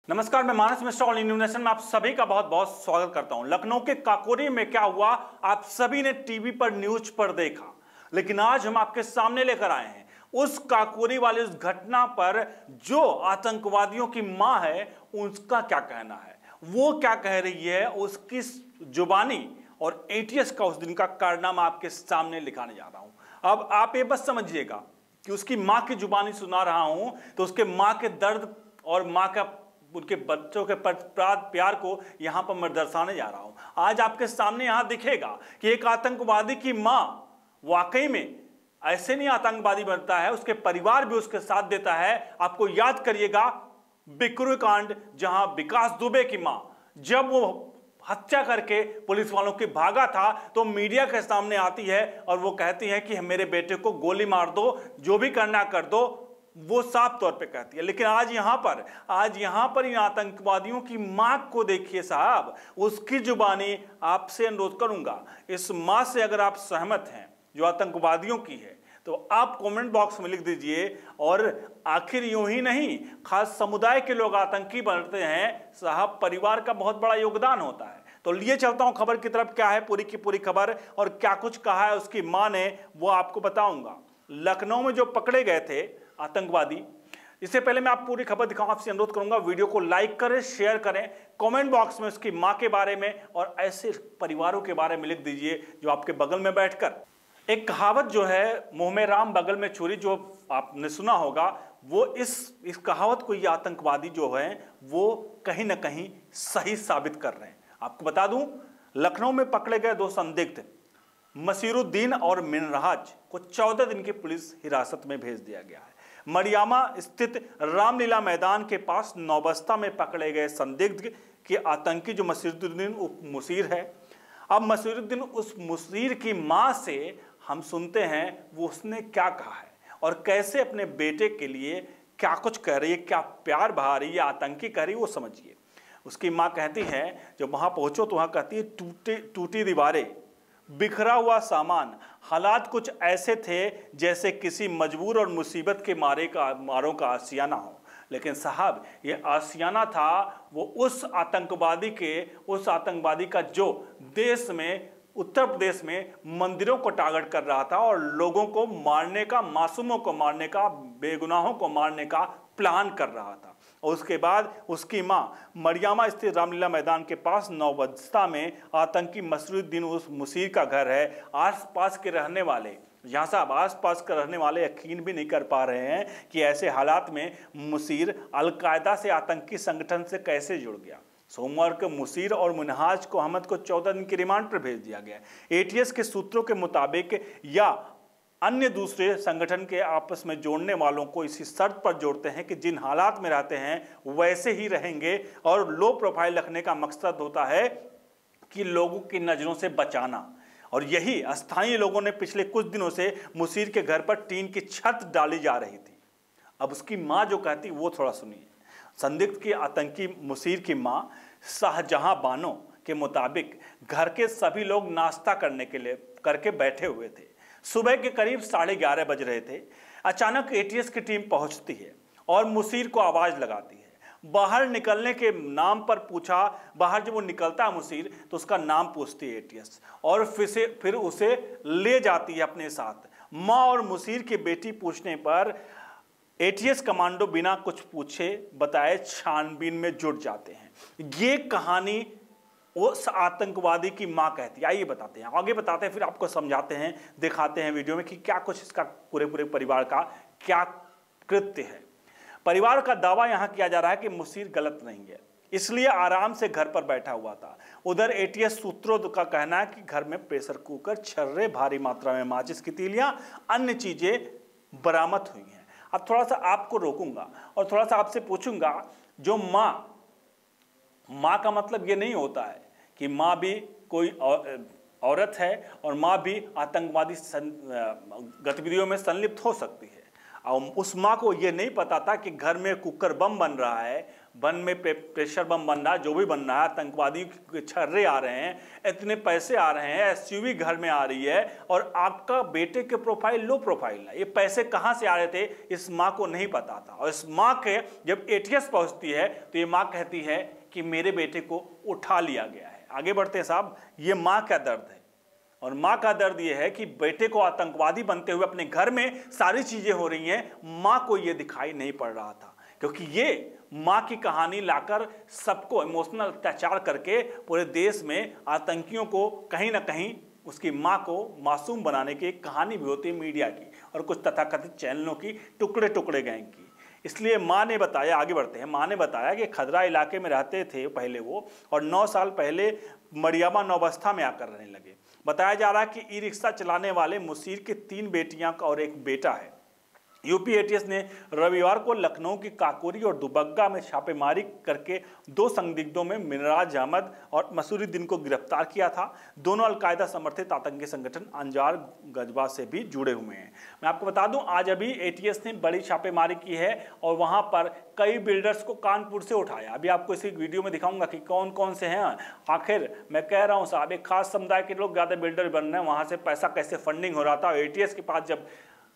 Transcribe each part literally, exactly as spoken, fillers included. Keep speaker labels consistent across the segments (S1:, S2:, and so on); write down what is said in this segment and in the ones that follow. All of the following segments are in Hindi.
S1: नमस्कार, मैं Manas Mishra all India nation में आप सभी का बहुत बहुत स्वागत करता हूं। लखनऊ के काकोरी में क्या हुआ आप सभी ने टीवी पर न्यूज पर देखा, लेकिन आज हम आपके सामने लेकर आए हैं उस काकोरी वाली उस घटना पर जो आतंकवादियों की मां है उसका क्या कहना है, वो क्या कह रही है, उसकी जुबानी और एटीएस का उस दिन का कारनामा आपके सामने लिखाने जा रहा हूं। अब आप ये बस समझिएगा कि उसकी मां की जुबानी सुना रहा हूं तो उसके मां के दर्द और मां का उनके बच्चों के प्यार को यहां पर मैं दर्शाने जा रहा हूं। आज आपके सामने यहां दिखेगा कि एक आतंकवादी की मां वाकई में ऐसे नहीं आतंकवादी बनता है, उसके परिवार भी उसके साथ देता है। आपको याद करिएगा बिकरू कांड, जहां विकास दुबे की मां जब वो हत्या करके पुलिस वालों के भागा था तो मीडिया के सामने आती है और वो कहती है कि मेरे बेटे को गोली मार दो, जो भी करना कर दो, वो साफ तौर पे कहती है। लेकिन आज यहां पर आज यहां पर इन आतंकवादियों की मां को देखिए साहब, उसकी जुबानी आपसे अनुरोध करूंगा, इस मां से अगर आप सहमत हैं जो आतंकवादियों की है तो आप कमेंट बॉक्स में लिख दीजिए। और आखिर यूं ही नहीं, खास समुदाय के लोग आतंकी बनते हैं साहब, परिवार का बहुत बड़ा योगदान होता है। तो लिए चलता हूं खबर की तरफ, क्या है पूरी की पूरी खबर और क्या कुछ कहा है उसकी मां ने, वो आपको बताऊंगा। लखनऊ में जो पकड़े गए थे आतंकवादी, इससे पहले मैं आप पूरी खबर दिखाऊं, आपसे अनुरोध करूंगा वीडियो को लाइक करें, शेयर करें, कमेंट बॉक्स में उसकी मां के बारे में और ऐसे परिवारों के बारे में लिख दीजिए जो आपके बगल में बैठकर। एक कहावत जो है, मुंह में राम बगल में छुरी, जो आपने सुना होगा, वो इस इस कहावत को ये आतंकवादी जो है वो कहीं ना कहीं सही साबित कर रहे हैं। आपको बता दूं, लखनऊ में पकड़े गए दो संदिग्ध मसीरुद्दीन और मिनराज को चौदह दिन की पुलिस हिरासत में भेज दिया गया है। मरियामा स्थित रामलीला मैदान के पास नौबस्ता में पकड़े गए संदिग्ध के आतंकी जो मसीरुद्दीन मुसीर है। अब मसीरुद्दीन उस मुसीर की मां से हम सुनते हैं वो उसने क्या कहा है और कैसे अपने बेटे के लिए क्या कुछ कह रही है, क्या प्यार बहा रही है, आतंकी कह रही है, वो समझिए। उसकी मां कहती है, जब वहां पहुंचो तो वहां कहती है, टूटी टूटी दीवारें, बिखरा हुआ सामान, हालात कुछ ऐसे थे जैसे किसी मजबूर और मुसीबत के मारे का मारों का आशियाना हो। लेकिन साहब, ये आशियाना था वो उस आतंकवादी के उस आतंकवादी का जो देश में, उत्तर प्रदेश में मंदिरों को टारगेट कर रहा था और लोगों को मारने का, मासूमों को मारने का, बेगुनाहों को मारने का प्लान कर रहा था। और उसके बाद उसकी मां मरियामा स्थित रामलीला मैदान के पास नौबस्ता में आतंकी मसीरुद्दीन उस मुसीर का घर है। आसपास के रहने वाले, यहाँ साहब आसपास के रहने वाले यकीन भी नहीं कर पा रहे हैं कि ऐसे हालात में मुसीर अलकायदा से, आतंकी संगठन से कैसे जुड़ गया। सोमवार को मुसीर और मुनहाज को अहमद को चौदह दिन की रिमांड पर भेज दिया गया। एटीएस के सूत्रों के मुताबिक या अन्य दूसरे संगठन के आपस में जोड़ने वालों को इसी शर्त पर जोड़ते हैं कि जिन हालात में रहते हैं वैसे ही रहेंगे, और लो प्रोफाइल रखने का मकसद होता है कि लोगों की नज़रों से बचाना। और यही स्थानीय लोगों ने पिछले कुछ दिनों से मुसीर के घर पर टीन की छत डाली जा रही थी। अब उसकी मां जो कहती वो थोड़ा सुनिए। संदिग्ध की आतंकी मुसीर की मां शाहजहां बानो के मुताबिक घर के सभी लोग नाश्ता करने के लिए करके बैठे हुए थे। सुबह के करीब साढ़े ग्यारह बज रहे थे। अचानक एटीएस की टीम पहुंचती है और मुसीर को आवाज़ लगाती है। बाहर निकलने के नाम पर पूछा, बाहर जब वो निकलता है मुसीर तो उसका नाम पूछती है एटीएस और फिर से फिर उसे ले जाती है अपने साथ। माँ और मुसीर की बेटी पूछने पर एटीएस कमांडो बिना कुछ पूछे बताए छानबीन में जुट जाते हैं। ये कहानी उस आतंकवादी की मां कहती है। आइए बताते हैं, आगे बताते हैं, फिर आपको समझाते हैं, दिखाते हैं वीडियो में कि क्या कुछ इसका पूरे पूरे परिवार का क्या कृत्य है। परिवार का दावा यहां किया जा रहा है कि मुसीर गलत नहीं है, इसलिए आराम से घर पर बैठा हुआ था। उधर एटीएस सूत्रों का कहना है कि घर में प्रेशर कुकर, छर्रे, भारी मात्रा में माचिस की तीलियां, अन्य चीजें बरामद हुई हैं। अब थोड़ा सा आपको रोकूंगा और थोड़ा सा आपसे पूछूंगा, जो मां मां का मतलब ये नहीं होता है कि मां भी कोई औरत है और मां भी आतंकवादी गतिविधियों में संलिप्त हो सकती है। और उस मां को ये नहीं पता था कि घर में कुकर बम बन रहा है, वन में प्रेशर बम बन रहा है, जो भी बन रहा है, आतंकवादी के छर्रे आ रहे हैं, इतने पैसे आ रहे हैं, एसयूवी घर में आ रही है, और आपका बेटे के प्रोफाइल लो प्रोफाइल है। ये पैसे कहाँ से आ रहे थे इस माँ को नहीं पता था। और इस माँ के जब एटीएस पहुँचती है तो ये माँ कहती है कि मेरे बेटे को उठा लिया गया है। आगे बढ़ते हैं साहब, ये माँ का दर्द है, और माँ का दर्द ये है कि बेटे को आतंकवादी बनते हुए अपने घर में सारी चीजें हो रही हैं, माँ को ये दिखाई नहीं पड़ रहा था, क्योंकि ये माँ की कहानी लाकर सबको इमोशनल अत्याचार करके पूरे देश में आतंकियों को कहीं ना कहीं उसकी माँ को मासूम बनाने की एक कहानी भी होती है मीडिया की और कुछ तथाकथित चैनलों की, टुकड़े टुकड़े गैंग की। इसलिए माँ ने बताया, आगे बढ़ते हैं, माँ ने बताया कि खदरा इलाके में रहते थे पहले वो, और नौ साल पहले मरियमा नौबस्ता में आकर रहने लगे। बताया जा रहा है कि ई रिक्शा चलाने वाले मुसीर की तीन बेटियां और एक बेटा है। यूपी एटीएस ने रविवार को लखनऊ की काकोरी और दुबग्गा में छापेमारी करके दो संदिग्धों में मिनराज अहमद और मसूरुद्दीन को गिरफ्तार किया था। दोनों अलकायदा समर्थित आतंकी संगठन अंजार गजवा से भी जुड़े हुए हैं। मैं आपको बता दूं, आज अभी एटीएस ने बड़ी छापेमारी की है और वहां पर कई बिल्डर्स को कानपुर से उठाया। अभी आपको इसी वीडियो में दिखाऊंगा कि कौन कौन से हैं। आखिर मैं कह रहा हूं साहब, एक खास समुदाय के लोग ज्यादा बिल्डर बन रहे हैं, वहां से पैसा कैसे फंडिंग हो रहा था, एटीएस के पास जब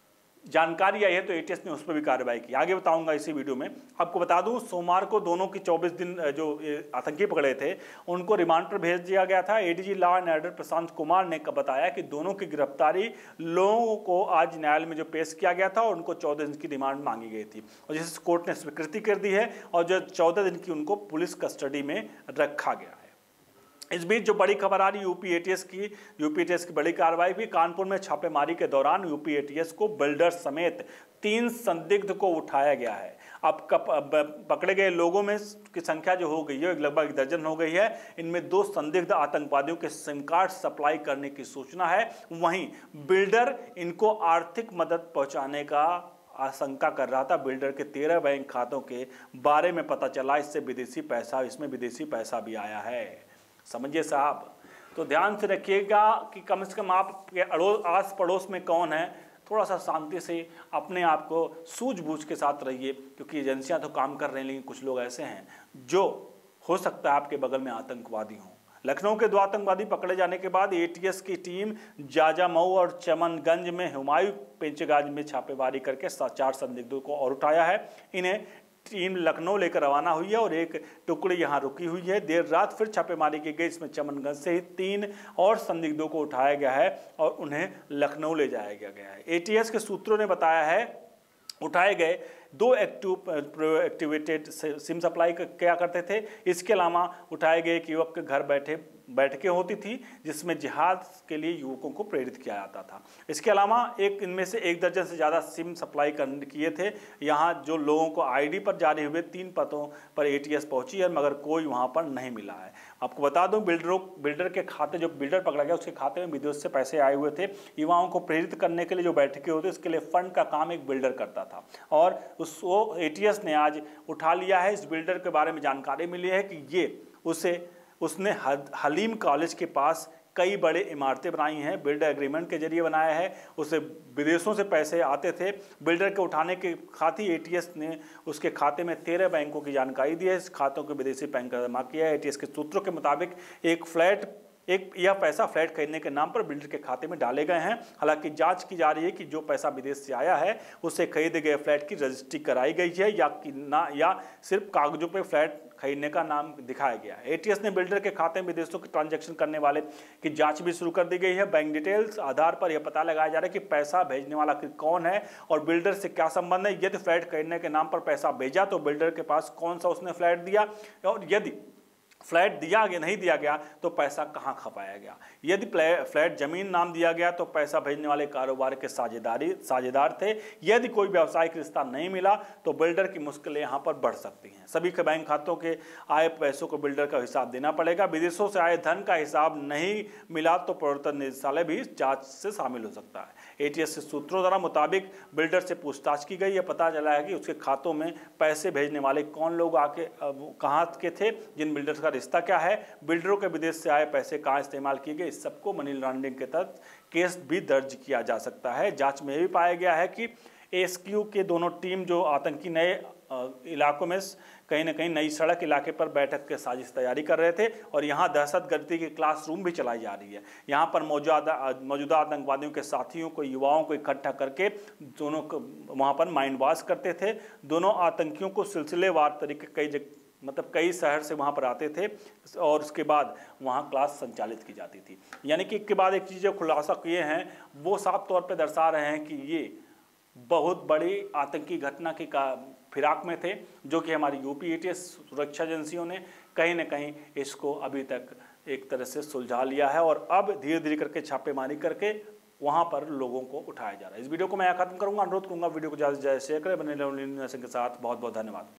S1: जानकारी आई है तो एटीएस ने उस पर भी कार्रवाई की। आगे बताऊंगा इसी वीडियो में। आपको बता दूं, सोमवार को दोनों की चौबीस दिन जो आतंकी पकड़े थे उनको रिमांड पर भेज दिया गया था। ADG law and order Prashant Kumar ने बताया कि दोनों की गिरफ्तारी लोगों को आज न्यायालय में जो पेश किया गया था और उनको चौदह दिन की रिमांड मांगी गई थी, और जिसे कोर्ट ने स्वीकृति कर दी है और जो चौदह दिन की उनको पुलिस कस्टडी में रखा गया है। इस बीच जो बड़ी खबर आ रही यूपी एटीएस की यूपी एटीएस की बड़ी कार्रवाई भी। कानपुर में छापेमारी के दौरान यूपी एटीएस को बिल्डर समेत तीन संदिग्ध को उठाया गया है। अब पकड़े गए लोगों में की संख्या जो हो गई है लगभग दर्जन हो गई है। इनमें दो संदिग्ध आतंकवादियों के सिम कार्ड सप्लाई करने की सूचना है, वहीं बिल्डर इनको आर्थिक मदद पहुंचाने का आशंका कर रहा था। बिल्डर के तेरह बैंक खातों के बारे में पता चला, इससे विदेशी पैसा इसमें विदेशी पैसा भी आया है। समझिए साहब, तो ध्यान से रखिएगा कि कम से कम आपके अड़ोस आस पड़ोस में कौन है, थोड़ा सा शांति से अपने आप को सूझबूझ के साथ रहिए, क्योंकि एजेंसियां तो काम कर रही हैं लेकिन कुछ लोग ऐसे हैं जो हो सकता है आपके बगल में आतंकवादी हों। लखनऊ के दो आतंकवादी पकड़े जाने के बाद एटीएस की टीम जाजामऊ और चमनगंज में हुमायूं पेंचगाज में छापेमारी करके चार संदिग्धों को और उठाया है। इन्हें टीम लखनऊ लेकर रवाना हुई है और एक टुकड़ी यहां रुकी हुई है। देर रात फिर छापेमारी की गई, इसमें चमनगंज से ही तीन और संदिग्धों को उठाया गया है और उन्हें लखनऊ ले जाया गया है। एटीएस के सूत्रों ने बताया है उठाए गए दो एक्टिव एक्टिवेटेड सिम सप्लाई क्या करते थे। इसके अलावा उठाए गए एक युवक के घर बैठे बैठकें होती थी जिसमें जिहाद के लिए युवकों को प्रेरित किया जाता था। इसके अलावा एक इनमें से एक दर्जन से ज़्यादा सिम सप्लाई करने किए थे। यहाँ जो लोगों को आईडी पर जारी हुए तीन पतों पर एटीएस पहुंची है, मगर कोई वहाँ पर नहीं मिला है। आपको बता दूं, बिल्डरों बिल्डर के खाते, जो बिल्डर पकड़ा गया उसके खाते में विदेश से पैसे आए हुए थे। युवाओं को प्रेरित करने के लिए जो बैठकें होती, इसके लिए फंड का काम एक बिल्डर करता था और उसको एटीएस ने आज उठा लिया है। इस बिल्डर के बारे में जानकारी मिली है कि ये उसे उसने हलीम कॉलेज के पास कई बड़े इमारतें बनाई हैं, बिल्डर एग्रीमेंट के जरिए बनाया है। उसे विदेशों से पैसे आते थे। बिल्डर के उठाने के खाते एटीएस ने उसके खाते में तेरह बैंकों की जानकारी दी है। इस खातों के विदेशी बैंक जमा किया है। एटीएस के सूत्रों के मुताबिक एक फ्लैट एक यह पैसा फ्लैट खरीदने के नाम पर बिल्डर के खाते में डाले गए हैं। हालांकि जांच की जा रही है कि जो पैसा विदेश से आया है उससे खरीदे गए फ्लैट की रजिस्ट्री कराई गई है या कि ना या सिर्फ कागजों पर फ्लैट खरीदने का नाम दिखाया गया है। एटीएस ने बिल्डर के खाते में विदेशों के ट्रांजैक्शन करने वाले की जांच भी शुरू कर दी गई है। बैंक डिटेल्स आधार पर यह पता लगाया जा रहा है कि पैसा भेजने वाला कौन है और बिल्डर से क्या संबंध है। यदि फ्लैट खरीदने के नाम पर पैसा भेजा तो बिल्डर के पास कौन सा उसने फ्लैट दिया, और यदि फ्लैट दिया गया नहीं दिया गया तो पैसा कहां खपाया गया। यदि फ्लैट जमीन नाम दिया गया तो पैसा भेजने वाले कारोबार के साझेदारी साझेदार थे। यदि कोई व्यावसायिक रिश्ता नहीं मिला तो बिल्डर की मुश्किलें यहां पर बढ़ सकती हैं। सभी के बैंक खातों के आए पैसों को बिल्डर का हिसाब देना पड़ेगा। विदेशों से आए धन का हिसाब नहीं मिला तो प्रवर्तन निदेशालय भी जांच से शामिल हो सकता है। एटीएस के सूत्रों द्वारा मुताबिक बिल्डर से पूछताछ की गई। यह पता चला है कि उसके खातों में पैसे भेजने वाले कौन लोग आके कहाँ के थे, जिन बिल्डर्स का रिश्ता क्या है, बिल्डरों के विदेश से आए पैसे कहाँ इस्तेमाल किए गए, इस सबको मनी लॉन्ड्रिंग के तहत केस भी दर्ज किया जा सकता है। जांच में यह भी पाया गया है कि एएसक्यू के दोनों टीम जो आतंकी नए इलाकों में कहीं ना कहीं नई सड़क इलाके पर बैठक के साजिश तैयारी कर रहे थे और यहाँ दहशतगर्दी की क्लासरूम भी चलाई जा रही है। यहाँ पर मौजूदा मौजूदा आतंकवादियों के साथियों को, युवाओं को इकट्ठा करके दोनों को वहाँ पर माइंड वॉश करते थे। दोनों आतंकियों को सिलसिलेवार तरीके कई जगह मतलब कई शहर से वहाँ पर आते थे और उसके बाद वहाँ क्लास संचालित की जाती थी। यानी कि एक के बाद एक चीज़ जो खुलासा किए हैं वो साफ तौर पे दर्शा रहे हैं कि ये बहुत बड़ी आतंकी घटना की का फिराक में थे, जो कि हमारी यूपी एटीएस सुरक्षा एजेंसियों ने कहीं ना कहीं इसको अभी तक एक तरह से सुलझा लिया है और अब धीरे धीरे करके छापेमारी करके वहाँ पर लोगों को उठाया जा रहा है। इस वीडियो को मैं यहाँ खत्म करूँगा। अनुरोध करूँगा वीडियो को ज़्यादा से ज़्यादा शेयर करें। बने रहिए के साथ। बहुत बहुत धन्यवाद।